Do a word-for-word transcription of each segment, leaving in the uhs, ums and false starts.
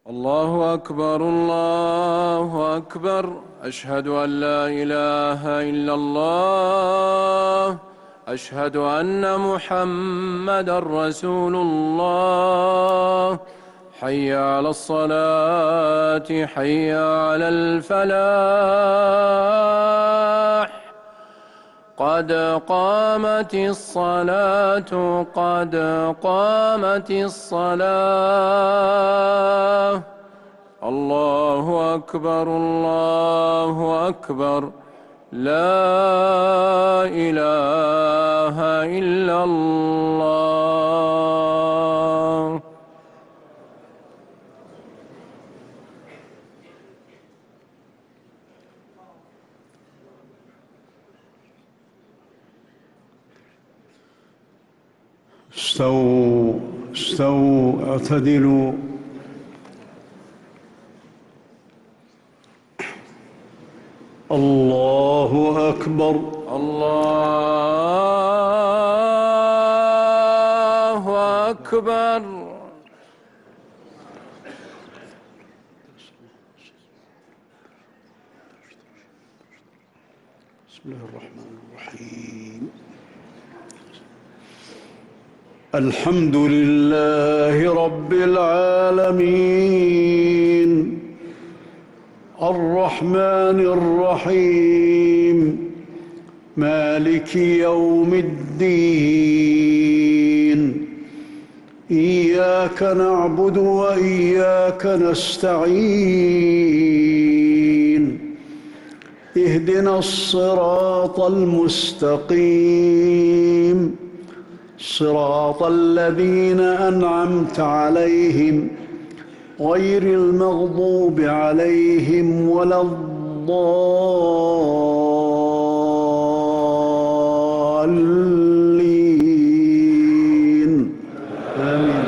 الله أكبر الله أكبر، أشهد أن لا إله إلا الله، أشهد أن محمدًا رسول الله. حي على الصلاة، حي على الفلاح، قد قامت الصلاة، قد قامت الصلاة. الله أكبر الله أكبر، لا إله إلا الله. استووا استووا اعتدلوا. الله أكبر الله أكبر. بسم الله الرحمن الرحيم. الحمد لله رب العالمين، الرحمن الرحيم، مالك يوم الدين. إياك نعبد وإياك نستعين، اهدنا الصراط المستقيم، صراط الذين أنعمت عليهم غير المغضوب عليهم ولا الضالين. آمين.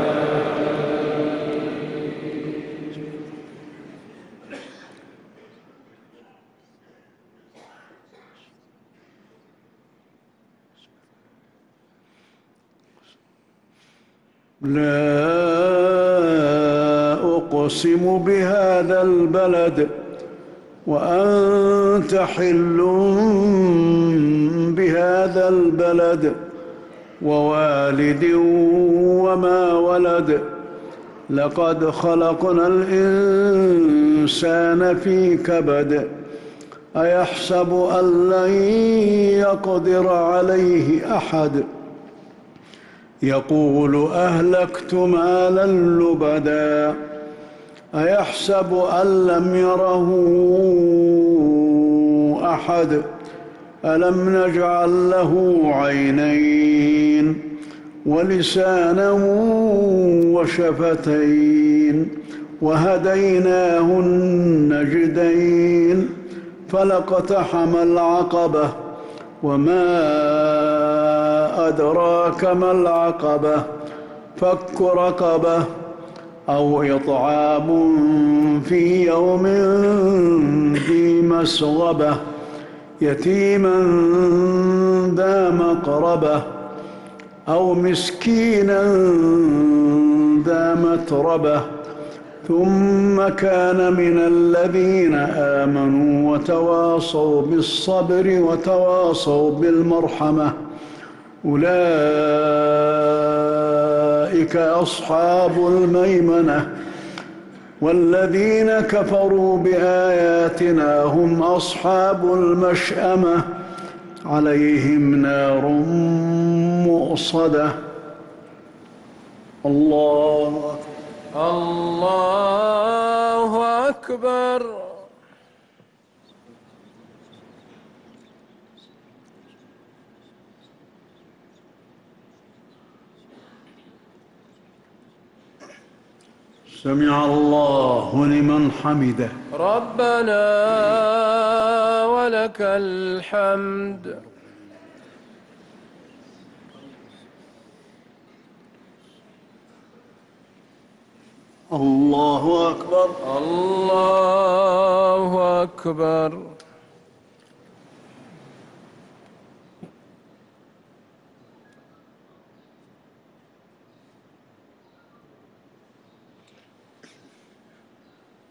لا أقسم بهذا البلد وأنت حل بهذا البلد ووالد وما ولد. لقد خلقنا الإنسان في كبد. أيحسب أن لن يقدر عليه أحد. يقول أهلكت مالا لبدا. أيحسب أن لم يره أحد. ألم نجعل له عينين ولسانا وشفتين وهديناه النجدين. فلاقتحم العقبة وما أدراك ما العقبة. فك رقبة أو إطعام في يوم ذي مسغبة يتيما ذا مقربة أو مسكينا ذا متربة. ثم كان من الذين آمنوا وتواصوا بالصبر وتواصوا بالمرحمة. أولئك أصحاب الميمنة. والذين كفروا بآياتنا هم أصحاب المشأمة. عليهم نار مؤصدة. الله أكبر. الله أكبر. سمع الله لمن حمده. ربنا ولك الحمد. الله أكبر. الله أكبر.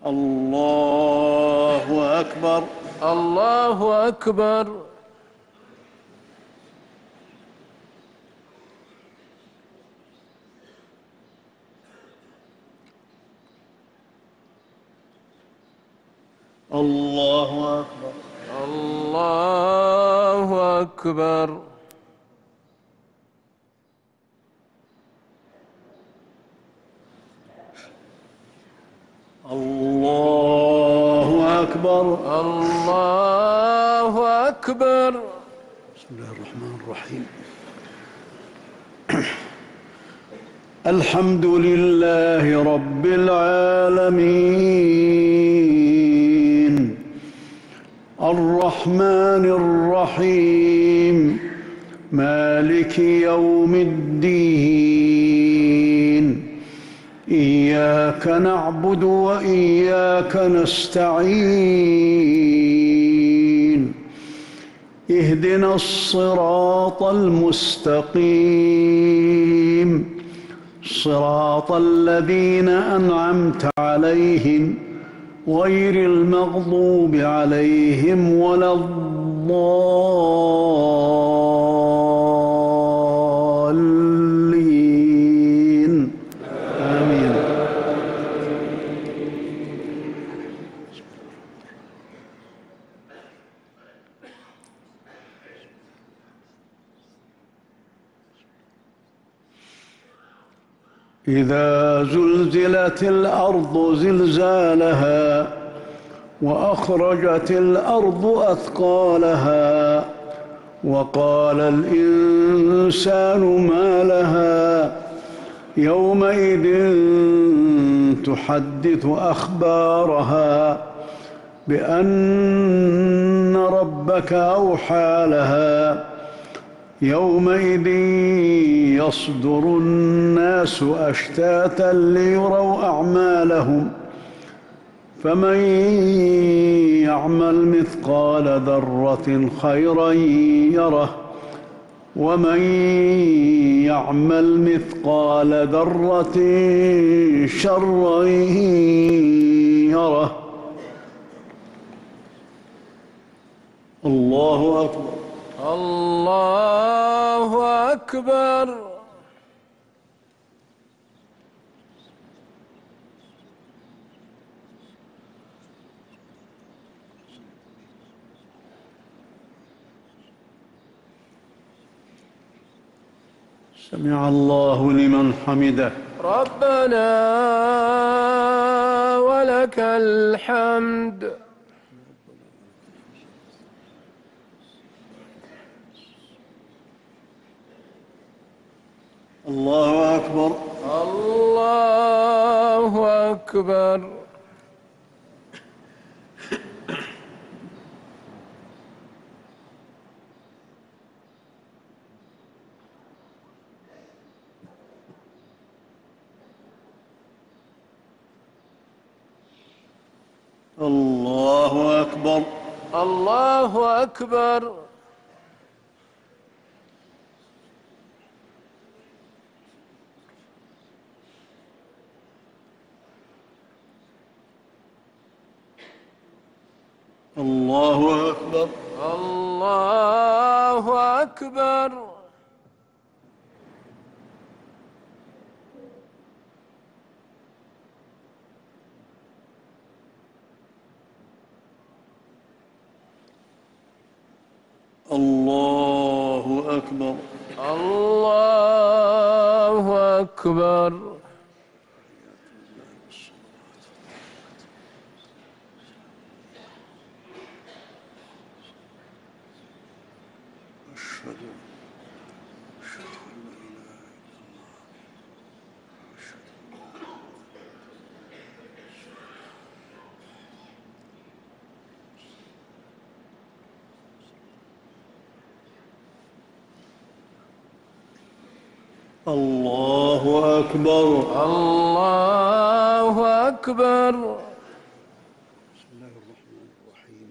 الله أكبر. الله أكبر. الله أكبر. الله أكبر. الله أكبر. الله أكبر. بسم الله الرحمن الرحيم. الحمد لله رب العالمين الرحمن الرحيم مالك يوم الدين إياك نعبد وإياك نستعين اهدنا الصراط المستقيم صراط الذين أنعمت عليهم غير المغضوب عليهم ولا الضالين آمين. إذا زلزلت الأرض زلزالها وأخرجت الأرض أثقالها وقال الإنسان ما لها يومئذ تحدث أخبارها بأن ربك أوحى لها يومئذ يصدر الناس أشتاتا ليروا أعمالهم فمن يعمل مثقال ذرة خيرا يره ومن يعمل مثقال ذرة شرا يره. الله أكبر. الله أكبر. سمع الله لمن حمده. ربنا ولك الحمد. الله أكبر. الله أكبر. الله أكبر. الله أكبر. الله أكبر. الله أكبر. الله أكبر. الله أكبر. أشهد أشهد أن لا إله إلا الله. الله أكبر. الله أكبر. بسم الله الرحمن الرحيم.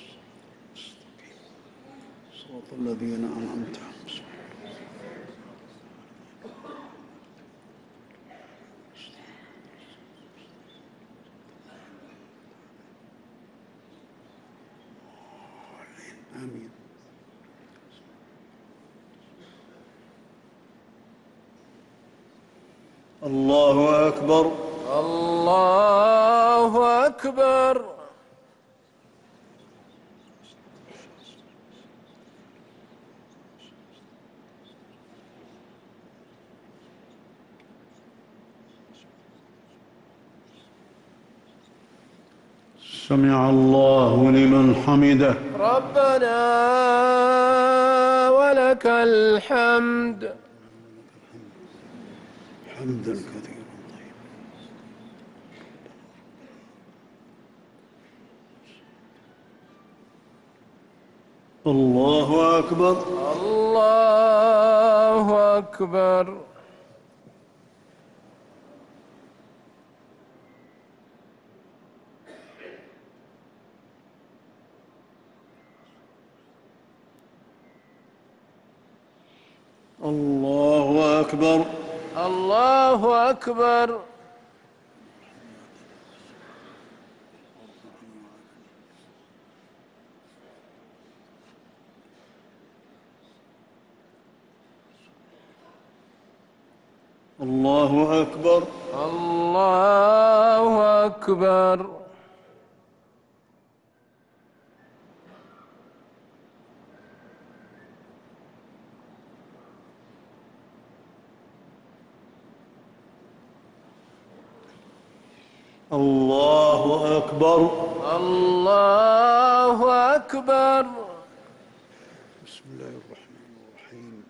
الحمد لله. صراط الذين أنعمت عليهم. آمين. الله أكبر. الله أكبر. سمع الله لمن حمده. ربنا ولك الحمد. حمدا كثيرا طيبا. الله أكبر. الله أكبر. الله أكبر. الله أكبر. الله أكبر. الله أكبر. الله أكبر. الله أكبر. بسم الله الرحمن الرحيم.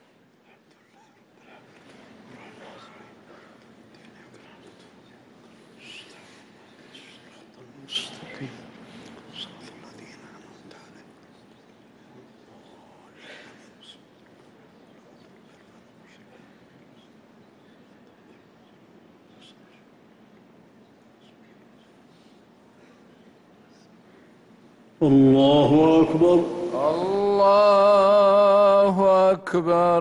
المستقيم صراط الذين أنعمت عليهم. الله أكبر. الله أكبر.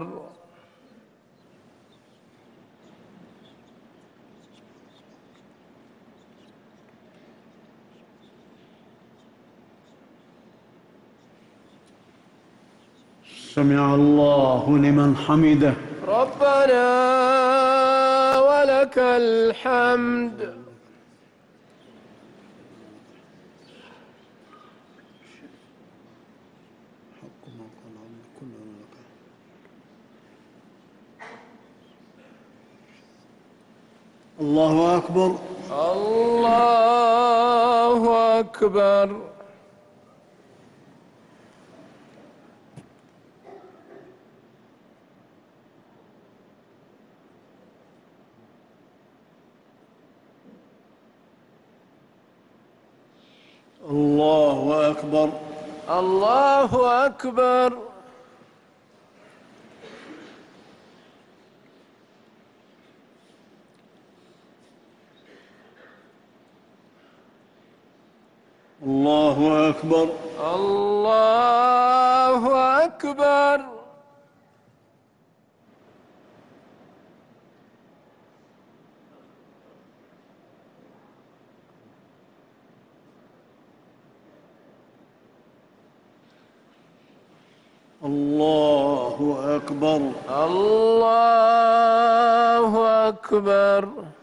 سمع الله لمن حمده. ربنا ولك الحمد. حق ما قال عنا كلنا لك. الله أكبر. الله أكبر. الله أكبر. الله أكبر. الله أكبر. الله أكبر. الله أكبر. الله أكبر.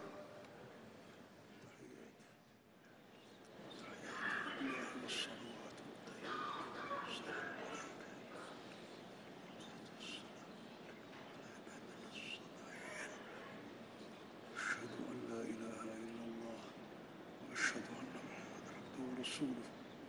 أشهد أن لا إله إلا الله وأشهد أن محمدا عبده ورسوله.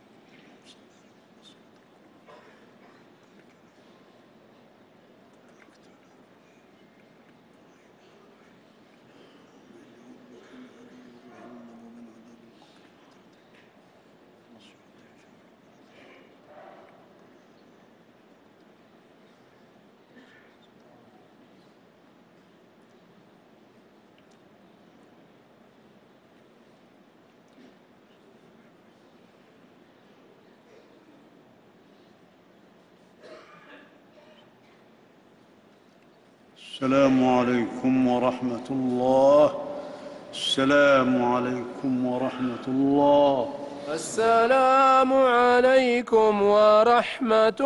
السلام عليكم ورحمة الله. السلام عليكم ورحمة الله. السلام عليكم ورحمة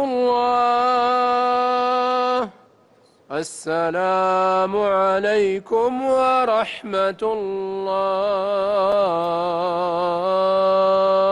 الله. السلام عليكم ورحمة الله.